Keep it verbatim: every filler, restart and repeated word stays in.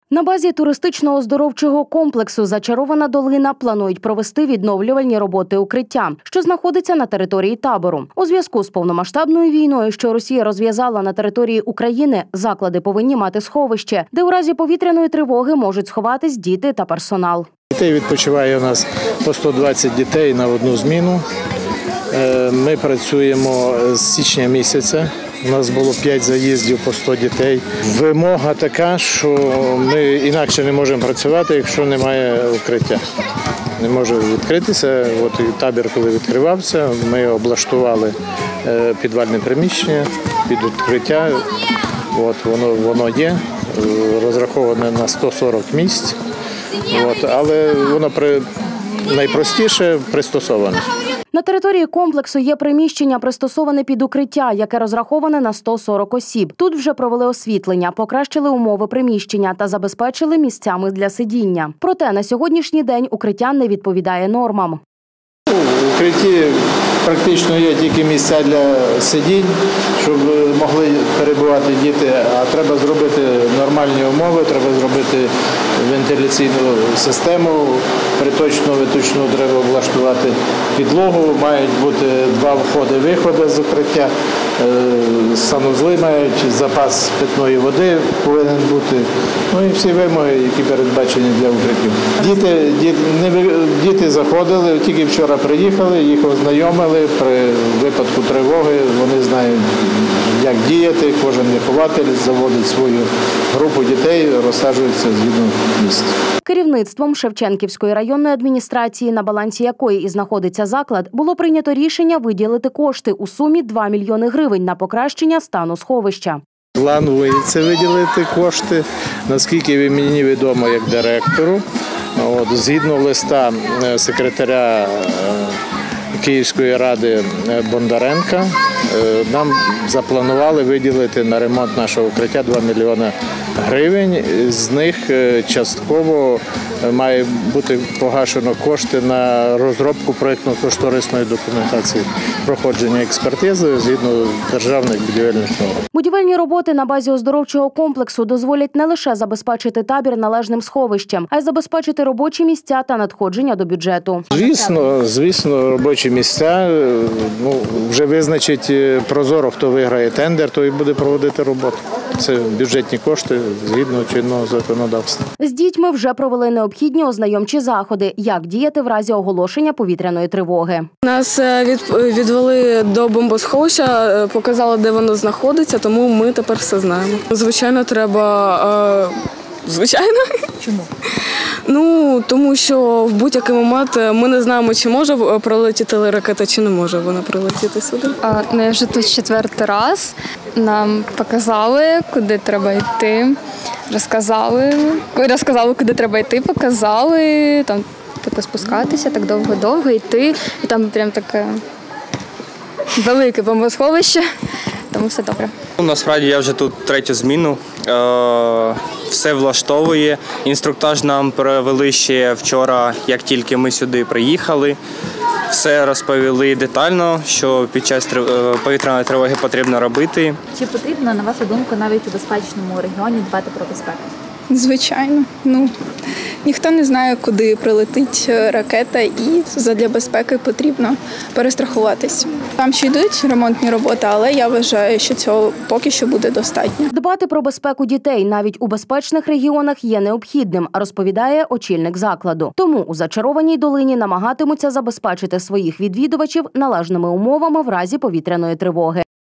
На базі туристично-оздоровчого комплексу «Зачарована долина» планують провести відновлювальні роботи укриття, що знаходиться на території табору. У зв'язку з повномасштабною війною, що Росія розв'язала на території України, заклади повинні мати сховище, де у разі повітряної тривоги можуть сховатись діти та персонал. Дітей відпочиває у нас по сто двадцять дітей на одну зміну. Ми працюємо з січня місяця. У нас було п'ять заїздів по сто дітей. Вимога така, що ми інакше не можемо працювати, якщо немає укриття. Не може відкритися. От табір, коли відкривався, ми облаштували підвальне приміщення під укриття. От, воно, воно є, розраховане на сто сорок місць, от, але воно при, найпростіше пристосоване. На території комплексу є приміщення, пристосоване під укриття, яке розраховане на сто сорок осіб. Тут вже провели освітлення, покращили умови приміщення та забезпечили місцями для сидіння. Проте на сьогоднішній день укриття не відповідає нормам. У укритті практично є тільки місця для сидінь, щоб могли перебувати діти, а треба зробити нормальні умови, треба зробити вентиляційну систему, приточну-виточну треба облаштувати підлогу, мають бути два входи-виходи з укриття, санузли мають, запас питної води повинен бути, ну і всі вимоги, які передбачені для укриттів. Діти, діти, діти заходили, тільки вчора приїхали, їх ознайомили, при випадку тривоги вони знають, як діяти, кожен вихователь заводить свою групу дітей, розсаджується згідно місць. Керівництвом Шевченківської районної адміністрації, на балансі якої і знаходиться заклад, було прийнято рішення виділити кошти у сумі два мільйони гривень на покращення стану сховища. Планується виділити кошти, наскільки мені відомо як директору. От, згідно листа секретаря Київської ради Бондаренка, нам запланували виділити на ремонт нашого укриття два мільйони гривень. З них частково має бути погашено кошти на розробку проєктно-кошторисної документації, проходження експертизи згідно державних будівельних норм. Будівельні роботи на базі оздоровчого комплексу дозволять не лише забезпечити табір належним сховищем, а й забезпечити робочі місця та надходження до бюджету. Звісно, звісно, робочі місця, ну, вже визначить прозоро, хто виграє тендер, той буде проводити роботу. Це бюджетні кошти згідно чинного законодавства. З дітьми вже провели необхідні ознайомчі заходи, як діяти в разі оголошення повітряної тривоги. Нас відвели до бомбосховища, показали, де воно знаходиться, тому ми тепер все знаємо. Звичайно, треба... Звичайно. Чому? Ну, тому що в будь-який момент ми не знаємо, чи може прилетіти ракета, чи не може вона прилетіти сюди. А, ну, я вже тут четвертий раз. Нам показали, куди треба йти, розказали, розказали, куди треба йти, показали, там типу, спускатися, так довго-довго йти. І там прям таке велике бомбосховище, тому все добре. Насправді я вже тут третю зміну, все влаштовує. Інструктаж нам провели ще вчора, як тільки ми сюди приїхали. Все розповіли детально, що під час повітряної тривоги потрібно робити. Чи потрібно, на вашу думку, навіть у безпечному регіоні дбати про безпеку? Звичайно. Ну, ніхто не знає, куди прилетить ракета, і задля безпеки потрібно перестрахуватись. Там ще йдуть ремонтні роботи, але я вважаю, що цього поки що буде достатньо. Дбати про безпеку дітей навіть у безпечних регіонах є необхідним, розповідає очільник закладу. Тому у Зачарованій долині намагатимуться забезпечити своїх відвідувачів належними умовами в разі повітряної тривоги.